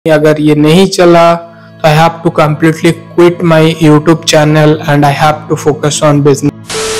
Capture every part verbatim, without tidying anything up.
अगर ये नहीं चला तो I have to completely quit my YouTube channel and I have to focus on business.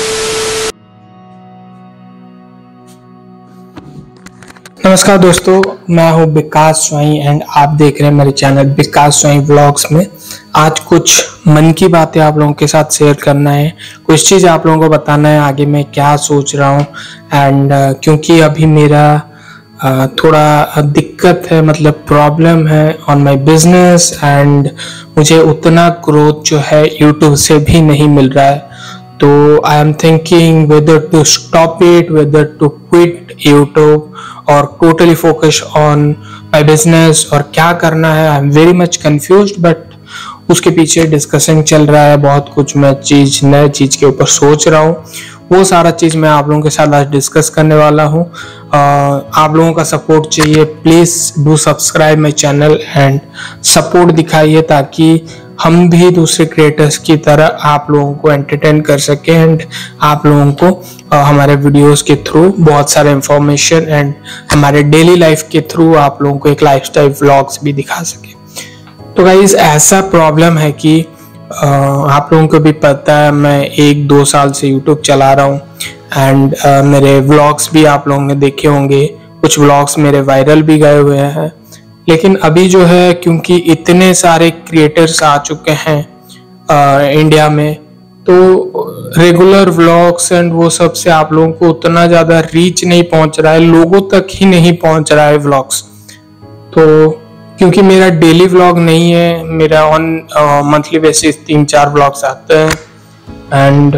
नमस्कार दोस्तों, मैं हूं विकास स्वाई एंड आप देख रहे हैं मेरे चैनल विकास स्वाई व्लॉग्स में। आज कुछ मन की बातें आप लोगों के साथ शेयर करना है, कुछ चीज़ आप लोगों को बताना है आगे मैं क्या सोच रहा हूं। एंड uh, क्योंकि अभी मेरा Uh, थोड़ा दिक्कत है, मतलब प्रॉब्लम है ऑन माय बिजनेस एंड मुझे उतना ग्रोथ जो है यूट्यूब से भी नहीं मिल रहा है। तो I am thinking whether to stop it, whether to quit YouTube और totally focus on my business, और क्या करना है। I am very much confused, but उसके पीछे डिस्कशन चल रहा है बहुत कुछ। मैं चीज नए चीज के ऊपर सोच रहा हूँ, वो सारा चीज मैं आप लोगों के साथ आज डिस्कस करने वाला हूँ। आप लोगों का सपोर्ट चाहिए, please do subscribe my channel and support दिखाइए ताकि हम भी दूसरे क्रिएटर्स की तरह आप लोगों को एंटरटेन कर सकें एंड आप लोगों को uh, हमारे वीडियोस के थ्रू बहुत सारे इंफॉर्मेशन एंड हमारे डेली लाइफ के थ्रू आप लोगों को एक लाइफस्टाइल व्लॉग्स भी दिखा सके। तो गाइस, ऐसा प्रॉब्लम है कि Uh, आप लोगों को भी पता है मैं एक दो साल से यूट्यूब चला रहा हूँ एंड uh, मेरे व्लॉग्स भी आप लोगों ने देखे होंगे, कुछ व्लॉग्स मेरे वायरल भी गए हुए हैं। लेकिन अभी जो है, क्योंकि इतने सारे क्रिएटर्स आ चुके हैं uh, इंडिया में, तो रेगुलर व्लॉग्स एंड वो सब से आप लोगों को उतना ज़्यादा रीच नहीं पहुँच रहा है, लोगों तक ही नहीं पहुँच रहा है व्लॉग्स। तो क्योंकि मेरा डेली व्लॉग नहीं है, मेरा ऑन मंथली बेसिस तीन चार व्लॉग्स आते हैं एंड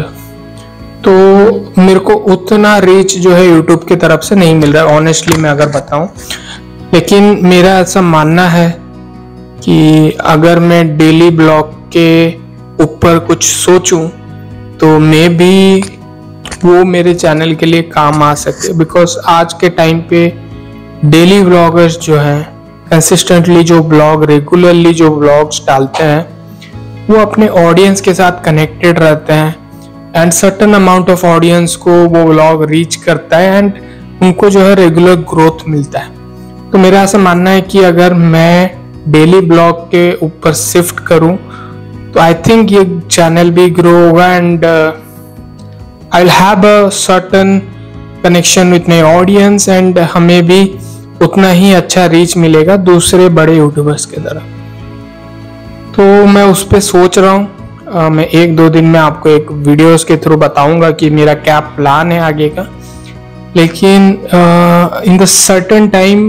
तो मेरे को उतना रीच जो है यूट्यूब की तरफ से नहीं मिल रहा है, ऑनेस्टली मैं अगर बताऊं। लेकिन मेरा ऐसा मानना है कि अगर मैं डेली ब्लॉग के ऊपर कुछ सोचूं तो मे बी वो मेरे चैनल के लिए काम आ सके, बिकॉज आज के टाइम पे डेली व्लॉगर्स जो हैं कंसिस्टेंटली जो ब्लॉग रेगुलरली जो ब्लॉग्स डालते हैं वो अपने ऑडियंस के साथ कनेक्टेड रहते हैं and certain amount of audience को वो ब्लॉग रीच करता है एंड उनको जो है रेगुलर ग्रोथ मिलता है। तो मेरा ऐसा मानना है कि अगर मैं डेली ब्लॉग के ऊपर शिफ्ट करूं तो आई थिंक ये चैनल भी ग्रो होगा and I will have a certain connection with my audience and हमें भी उतना ही अच्छा रीच मिलेगा दूसरे बड़े यूट्यूबर्स की तरह। तो मैं उस पर सोच रहा हूँ, मैं एक दो दिन में आपको एक वीडियोस के थ्रू बताऊंगा कि मेरा क्या प्लान है आगे का। लेकिन इन द सर्टेन टाइम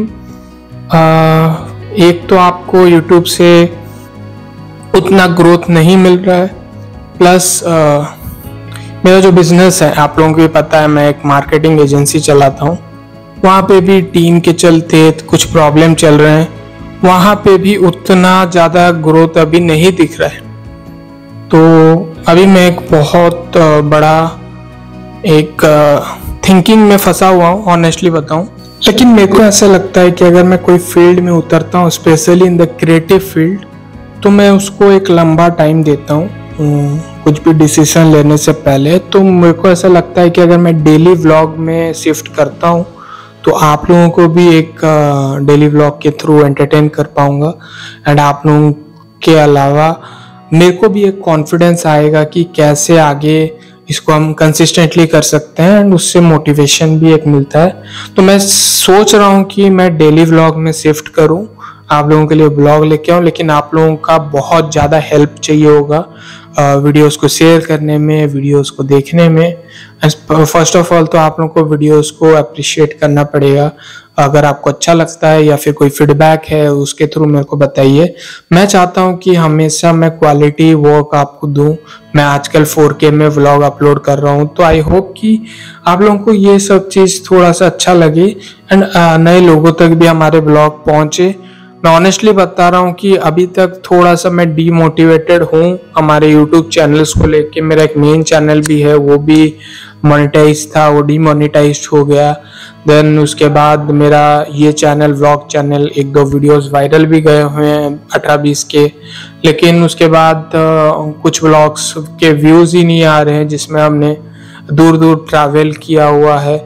एक तो आपको यूट्यूब से उतना ग्रोथ नहीं मिल रहा है, प्लस मेरा जो बिजनेस है आप लोगों को भी पता है, मैं एक मार्केटिंग एजेंसी चलाता हूँ, वहाँ पे भी टीम के चलते कुछ प्रॉब्लम चल रहे हैं, वहाँ पे भी उतना ज़्यादा ग्रोथ अभी नहीं दिख रहा है। तो अभी मैं एक बहुत बड़ा एक थिंकिंग में फंसा हुआ हूँ, ऑनेस्टली बताऊँ। लेकिन मेरे को ऐसा लगता है कि अगर मैं कोई फील्ड में उतरता हूँ, specially in the creative field, तो मैं उसको एक लंबा टाइम देता हूँ कुछ भी डिसीजन लेने से पहले। तो मेरे को ऐसा लगता है कि अगर मैं डेली व्लॉग में शिफ्ट करता हूँ तो आप लोगों को भी एक डेली व्लॉग के थ्रू एंटरटेन कर पाऊंगा एंड आप लोगों के अलावा मेरे को भी एक कॉन्फिडेंस आएगा कि कैसे आगे इसको हम कंसिस्टेंटली कर सकते हैं एंड उससे मोटिवेशन भी एक मिलता है। तो मैं सोच रहा हूँ कि मैं डेली व्लॉग में शिफ्ट करूँ, आप लोगों के लिए ब्लॉग लेके आऊँ, लेकिन आप लोगों का बहुत ज़्यादा हेल्प चाहिए होगा वीडियोस को शेयर करने में, वीडियोस को देखने में। फर्स्ट ऑफ ऑल तो आप लोगों को वीडियोस को अप्रिशिएट करना पड़ेगा। अगर आपको अच्छा लगता है या फिर कोई फीडबैक है उसके थ्रू मेरे को बताइए। मैं चाहता हूं कि हमेशा मैं क्वालिटी वर्क आपको दूं। मैं आजकल फोर के में व्लॉग अपलोड कर रहा हूं, तो आई होप कि आप लोगों को ये सब चीज़ थोड़ा सा अच्छा लगे एंड नए लोगों तक भी हमारे व्लॉग पहुंचे। मैं ऑनेस्टली बता रहा हूँ कि अभी तक थोड़ा सा मैं डीमोटिवेटेड हूँ हमारे यूट्यूब चैनल्स को लेके। मेरा एक मेन चैनल भी है, वो भी मोनेटाइज था, वो डीमोनेटाइज हो गया। देन उसके बाद मेरा ये चैनल व्लॉग चैनल एक दो वीडियोस वायरल भी गए हुए हैं अठारह बीस के, लेकिन उसके बाद कुछ व्लॉग्स के व्यूज़ ही नहीं आ रहे हैं जिसमें हमने दूर दूर ट्रैवल किया हुआ है।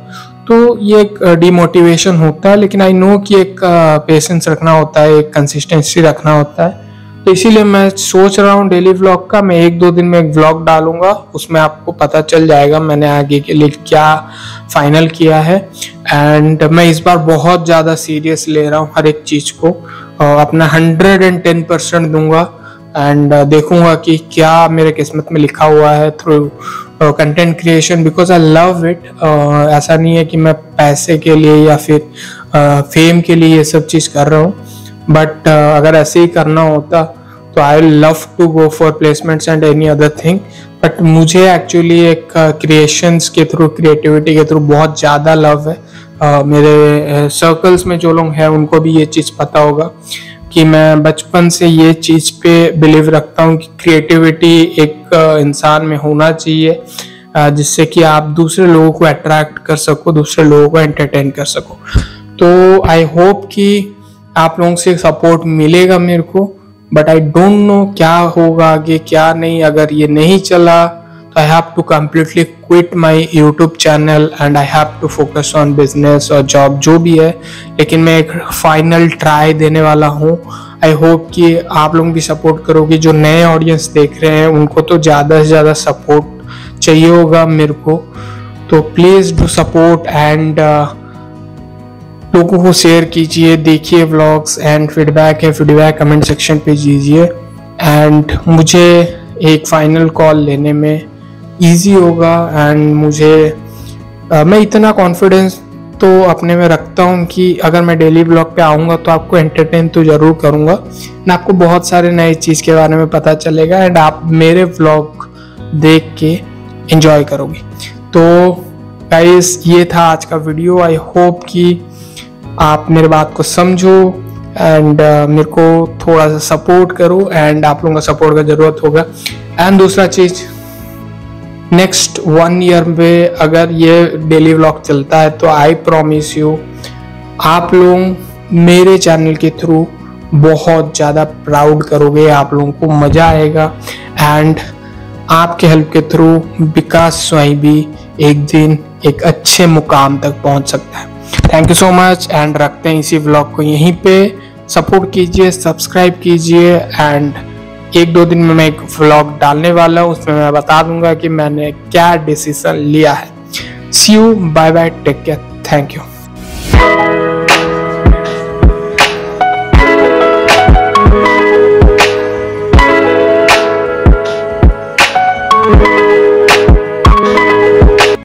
तो ये एक डिमोटिवेशन होता है, लेकिन आई नो कि एक पेशेंस रखना होता है, एक कंसिस्टेंसी रखना होता है। तो इसीलिए मैं सोच रहा हूँ डेली व्लॉग का, मैं एक दो दिन में एक व्लॉग डालूंगा, उसमें आपको पता चल जाएगा मैंने आगे के लिए क्या फाइनल किया है। एंड मैं इस बार बहुत ज़्यादा सीरियस ले रहा हूँ हर एक चीज़ को, अपना हंड्रेड एंड टेन परसेंट दूंगा एंड देखूंगा कि क्या मेरे किस्मत में लिखा हुआ है through content creation, because I love it. ऐसा नहीं है कि मैं पैसे के लिए या फिर फेम uh, के लिए ये सब चीज़ कर रहा हूँ, बट uh, अगर ऐसे ही करना होता तो I love to go for placements and any other thing. But मुझे एक्चुअली एक क्रिएशंस uh, के थ्रू, क्रिएटिविटी के थ्रू बहुत ज़्यादा लव है। uh, मेरे सर्कल्स uh, में जो लोग हैं उनको भी ये चीज़ पता होगा कि मैं बचपन से ये चीज़ पे बिलीव रखता हूँ कि क्रिएटिविटी एक uh, इंसान में होना चाहिए, uh, जिससे कि आप दूसरे लोगों को अट्रैक्ट कर सको, दूसरे लोगों को एंटरटेन कर सको। तो आई होप कि आप लोगों से सपोर्ट मिलेगा मेरे को, बट आई डोंट नो क्या होगा आगे क्या नहीं। अगर ये नहीं चला तो I have to completely quit my YouTube channel and I have to focus on business और जॉब जो भी है, लेकिन मैं एक फाइनल ट्राई देने वाला हूँ। आई होप कि आप लोग भी सपोर्ट करोगे। जो नए ऑडियंस देख रहे हैं उनको तो ज़्यादा से ज़्यादा सपोर्ट चाहिए होगा मेरे को, तो प्लीज़ डू सपोर्ट एंड लोगों को शेयर कीजिए, देखिए व्लॉग्स एंड फीडबैक है, फीडबैक कमेंट सेक्शन पे दीजिए। एंड मुझे एक फाइनल कॉल लेने में इजी होगा एंड मुझे uh, मैं इतना कॉन्फिडेंस तो अपने में रखता हूँ कि अगर मैं डेली ब्लॉग पे आऊँगा तो आपको एंटरटेन तो ज़रूर करूँगा ना, आपको बहुत सारे नए चीज़ के बारे में पता चलेगा एंड आप मेरे व्लॉग देख के एंजॉय करोगे। तो गाइस ये था आज का वीडियो। आई होप कि आप मेरे बात को समझो एंड uh, मेरे को थोड़ा सा सपोर्ट करो एंड आप लोगों का सपोर्ट का ज़रूरत होगा। एंड दूसरा चीज़, नेक्स्ट वन ईयर में अगर ये डेली व्लॉग चलता है तो आई प्रॉमिस यू आप लोग मेरे चैनल के थ्रू बहुत ज़्यादा प्राउड करोगे, आप लोगों को मज़ा आएगा एंड आपके हेल्प के थ्रू विकास स्वाई भी एक दिन एक अच्छे मुकाम तक पहुंच सकता है। Thank you so much and रखते हैं इसी व्लॉग को यहीं पे। सपोर्ट कीजिए, सब्सक्राइब कीजिए एंड एक दो दिन में मैं एक व्लॉग डालने वाला हूँ, उसमें मैं बता दूंगा कि मैंने क्या डिसीजन लिया है। See you, bye bye, take care, thank you.